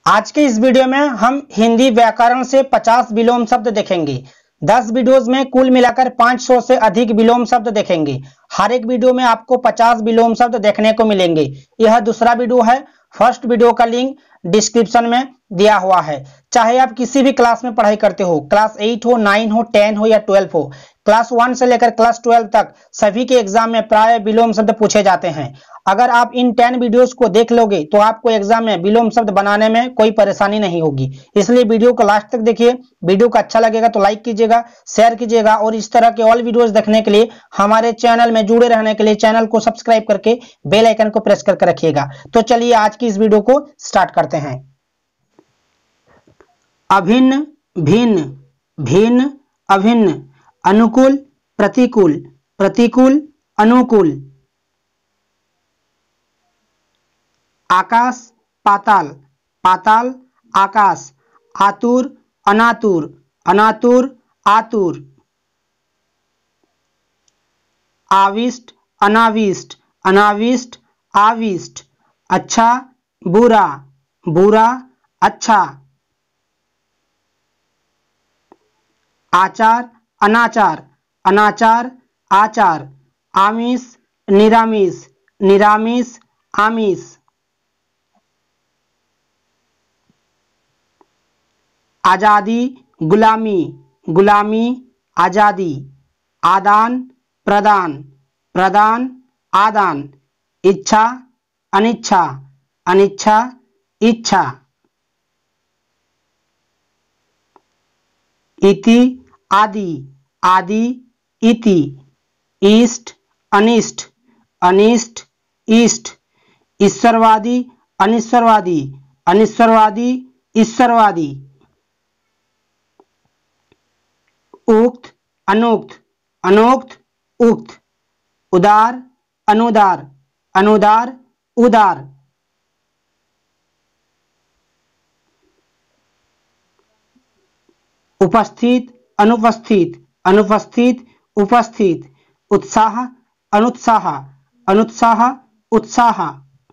आज के इस वीडियो में हम हिंदी व्याकरण से 50 विलोम शब्द देखेंगे। 10 वीडियोस में कुल मिलाकर 500 से अधिक विलोम शब्द देखेंगे। हर एक वीडियो में आपको 50 विलोम शब्द देखने को मिलेंगे। यह दूसरा वीडियो है। फर्स्ट वीडियो का लिंक डिस्क्रिप्शन में दिया हुआ है। चाहे आप किसी भी क्लास में पढ़ाई करते हो, क्लास 8 हो, 9 हो, 10 हो या 12 हो, क्लास 1 से लेकर क्लास 12 तक सभी के एग्जाम में प्राय विलोम शब्द पूछे जाते हैं। अगर आप इन 10 वीडियोस को देख लोगे तो आपको एग्जाम में विलोम शब्द बनाने में कोई परेशानी नहीं होगी। इसलिए वीडियो को लास्ट तक देखिए। वीडियो को अच्छा लगेगा तो लाइक कीजिएगा, शेयर कीजिएगा और इस तरह के ऑल वीडियोस देखने के लिए हमारे चैनल में जुड़े रहने के लिए चैनल को सब्सक्राइब करके बेल आइकन को प्रेस करके रखिएगा। तो चलिए आज की इस वीडियो को स्टार्ट करते हैं। अभिन्न, भिन्न, भिन्न, अभिन्न, अनुकूल, प्रतिकूल, प्रतिकूल, अनुकूल, आकाश, पाताल, पाताल, आकाश, आतुर, अनातुर, अनातुर, आतुर, आविष्ट, अनाविष्ट, अनाविष्ट, आविष्ट, अच्छा, बुरा, बुरा, अच्छा, आचार, अनाचार, अनाचार, आचार, आमिष, निरामिष, निरामिष, आमिष, आजादी, गुलामी, गुलामी, आजादी, आदान, प्रदान, प्रदान, आदान, इच्छा, अनिच्छा, अनिच्छा, इच्छा, इति, आदि, आदि, इति, इष्ट, अनिष्ट, अनिष्ट, इष्ट, ईश्वरवादी, अनिश्वरवादी, अनिश्वरवादी, ईश्वरवादी, उक्त, अनुक्त, अनुक्त, उक्त, उदार, अनुदार, अनुदार, उदार, उपस्थित, अनुपस्थित, अनुपस्थित, उपस्थित, उत्साह, अनुत्साह, अनुत्साह, उत्साह,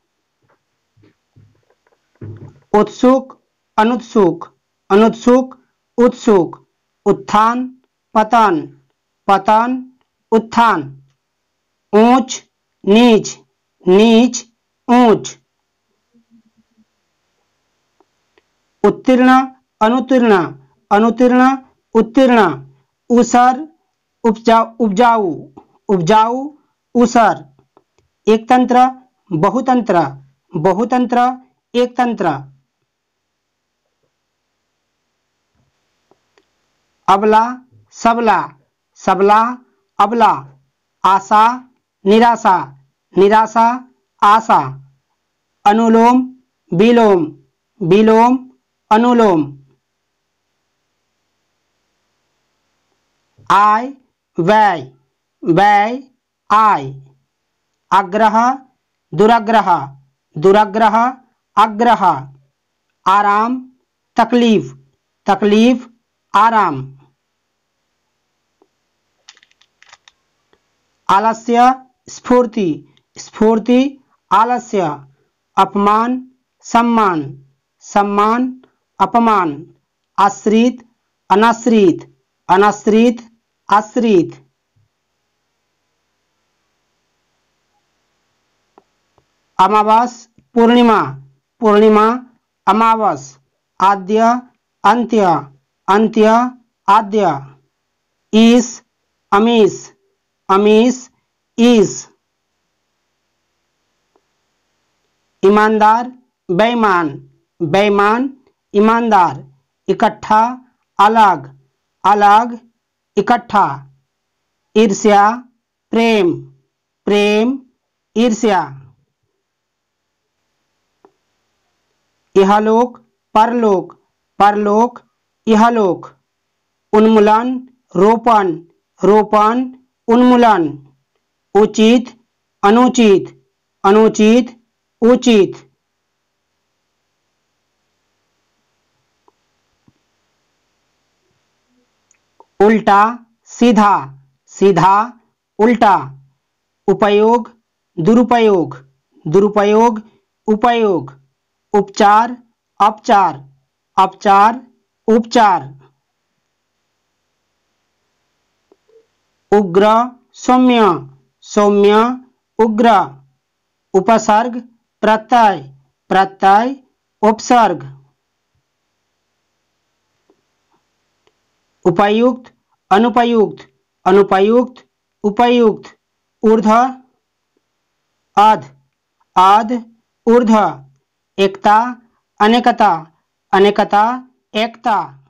उत्सुक, अनुत्सुक, अनुत्सुक, उत्सुक, उत्थान, पतन, पतन, उत्थान, ऊंच, नीच, नीच, ऊंच, उत्तीर्ण, अनुतीर्ण, अनुतीर्ण, उत्तीर्ण, उसर, उपजाऊ, उपजाऊ, उसर, एकतंत्र, बहुतंत्र, बहुतंत्र, एकतंत्र, अबला, सबला, सबला, अबला, आशा, निराशा, निराशा, आशा, अनुलोम, विलोम, विलोम, अनुलोम, आय, व्यय, व्यय, आय, आग्रह, दुराग्रह, दुराग्रह, आग्रह, आराम, तकलीफ, तकलीफ, आराम, आलस्य, स्फूर्ति, स्फूर्ति, आलस्य, अपमान, सम्मान, सम्मान, अपमान, आश्रित, अनाश्रित, अनाश्रित, आश्रित, अमावस, पूर्णिमा, पूर्णिमा, अमावस, आद्य, अंत्य, अंत्य, आद्य, ईश, अमीश, अमीश, ईश, ईमानदार, बेईमान, बेईमान, ईमानदार, इकट्ठा, अलग, अलग, इकट्ठा, ईर्ष्या, प्रेम, प्रेम, ईर्ष्या, इहलोक, परलोक, परलोक, इहलोक, उन्मूलन, रोपण, रोपण, उन्मूलन, उचित, अनुचित, अनुचित, उचित, उल्टा, सीधा, सीधा, उल्टा, उपयोग, दुरुपयोग, दुरुपयोग, उपयोग, उपचार, अपचार, अपचार, उपचार। उग्र, सौम्य, सौम्य, उग्र। उपसर्ग, प्रत्यय, प्रत्यय, उपसर्ग। उपयुक्त, अनुपयुक्त, अनुपयुक्त, उपयुक्त। ऊर्ध्व, अध, अध, ऊर्ध्व। एकता, अनेकता, अनेकता, एकता।